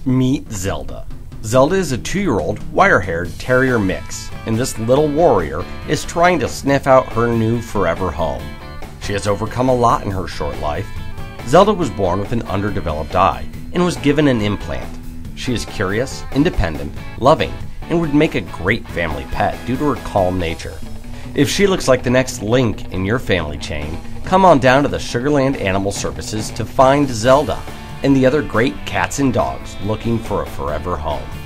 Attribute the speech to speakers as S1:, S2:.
S1: Meet Zelda. Zelda is a 2-year-old wire-haired terrier mix, and this little warrior is trying to sniff out her new forever home. She has overcome a lot in her short life. Zelda was born with an underdeveloped eye and was given an implant. She is curious, independent, loving, and would make a great family pet due to her calm nature. If she looks like the next link in your family chain, come on down to the Sugarland Animal Services to find Zelda and the other great cats and dogs looking for a forever home.